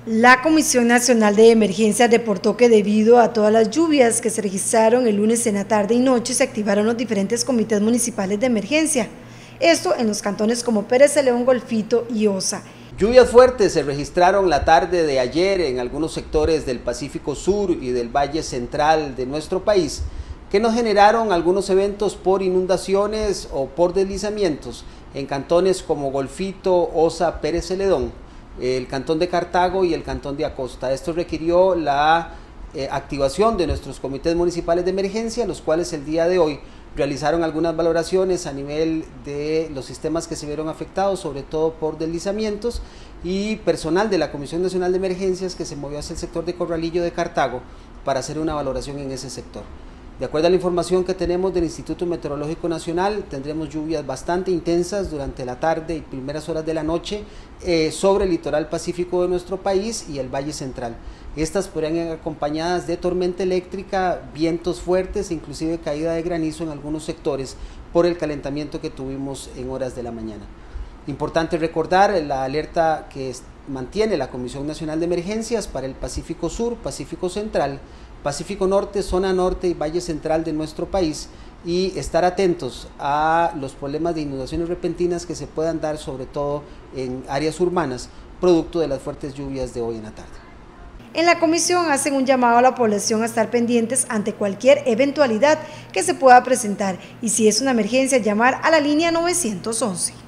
La Comisión Nacional de Emergencias reportó que debido a todas las lluvias que se registraron el lunes en la tarde y noche, se activaron los diferentes comités municipales de emergencia. Esto en los cantones como Pérez Celedón, Golfito y Osa. Lluvias fuertes se registraron la tarde de ayer en algunos sectores del Pacífico Sur y del Valle Central de nuestro país, que nos generaron algunos eventos por inundaciones o por deslizamientos en cantones como Golfito, Osa, Pérez Celedón, el cantón de Cartago y el cantón de Acosta. Esto requirió la activación de nuestros comités municipales de emergencia, los cuales el día de hoy realizaron algunas valoraciones a nivel de los sistemas que se vieron afectados, sobre todo por deslizamientos, y personal de la Comisión Nacional de Emergencias que se movió hacia el sector de Corralillo de Cartago para hacer una valoración en ese sector. De acuerdo a la información que tenemos del Instituto Meteorológico Nacional, tendremos lluvias bastante intensas durante la tarde y primeras horas de la noche sobre el litoral pacífico de nuestro país y el Valle Central. Estas podrían ir acompañadas de tormenta eléctrica, vientos fuertes e inclusive caída de granizo en algunos sectores por el calentamiento que tuvimos en horas de la mañana. Importante recordar la alerta que mantiene la Comisión Nacional de Emergencias para el Pacífico Sur, Pacífico Central, Pacífico Norte, Zona Norte y Valle Central de nuestro país, y estar atentos a los problemas de inundaciones repentinas que se puedan dar sobre todo en áreas urbanas, producto de las fuertes lluvias de hoy en la tarde. En la comisión hacen un llamado a la población a estar pendientes ante cualquier eventualidad que se pueda presentar y si es una emergencia llamar a la línea 911.